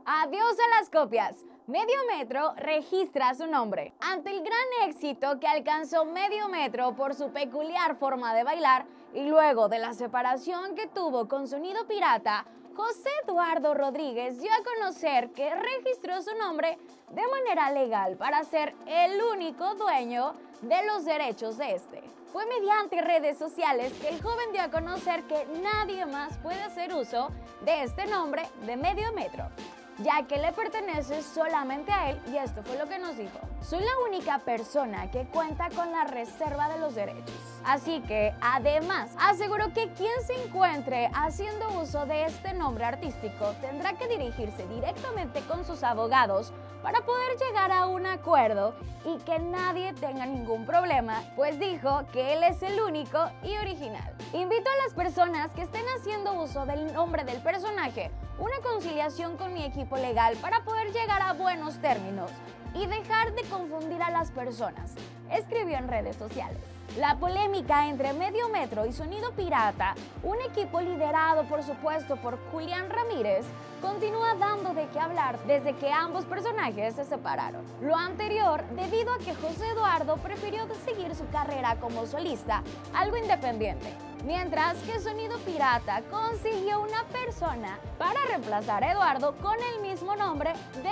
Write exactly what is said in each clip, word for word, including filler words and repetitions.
Adiós a las copias. Medio Metro registra su nombre. Ante el gran éxito que alcanzó Medio Metro por su peculiar forma de bailar y luego de la separación que tuvo con Sonido Pirata, José Eduardo Rodríguez dio a conocer que registró su nombre de manera legal para ser el único dueño de los derechos de este. Fue mediante redes sociales que el joven dio a conocer que nadie más puede hacer uso de este nombre de Medio Metro, ya que le pertenece solamente a él, y esto fue lo que nos dijo: soy la única persona que cuenta con la reserva de los derechos. Así que, además, aseguró que quien se encuentre haciendo uso de este nombre artístico tendrá que dirigirse directamente con sus abogados para poder llegar a un acuerdo y que nadie tenga ningún problema, pues dijo que él es el único y original. Invito a las personas que estén haciendo uso del nombre del personaje una conciliación con mi equipo legal para poder llegar a buenos términos y dejar de confundir a las personas, escribió en redes sociales. La polémica entre Medio Metro y Sonido Pirata, un equipo liderado por supuesto por Julián Ramírez, continúa dando de qué hablar desde que ambos personajes se separaron. Lo anterior debido a que José Eduardo prefirió seguir su carrera como solista, algo independiente, mientras que Sonido Pirata consiguió una persona para reemplazar a Eduardo con el mismo nombre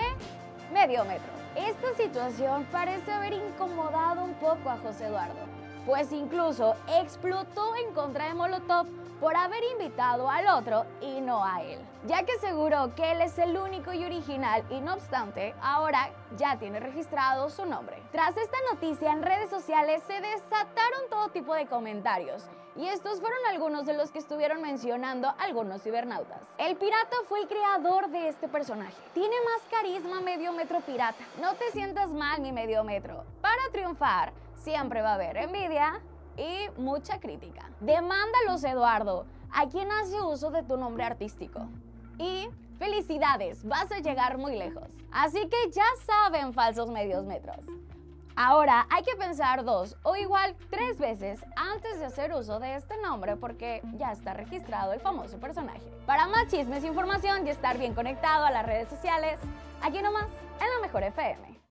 de Medio Metro. Esta situación parece haber incomodado un poco a José Eduardo, pues incluso explotó en contra de Molotov por haber invitado al otro y no a él, ya que aseguró que él es el único y original y no obstante, ahora ya tiene registrado su nombre. Tras esta noticia en redes sociales se desataron todo tipo de comentarios, y estos fueron algunos de los que estuvieron mencionando algunos cibernautas. El pirata fue el creador de este personaje. Tiene más carisma Medio Metro Pirata. No te sientas mal, mi Medio Metro. Para triunfar, siempre va a haber envidia y mucha crítica. Demándalos, Eduardo, a quien hace uso de tu nombre artístico. Y felicidades, vas a llegar muy lejos. Así que ya saben, falsos medios metros. Ahora hay que pensar dos o igual tres veces antes de hacer uso de este nombre porque ya está registrado el famoso personaje. Para más chismes, información y estar bien conectado a las redes sociales, aquí nomás en La Mejor F M.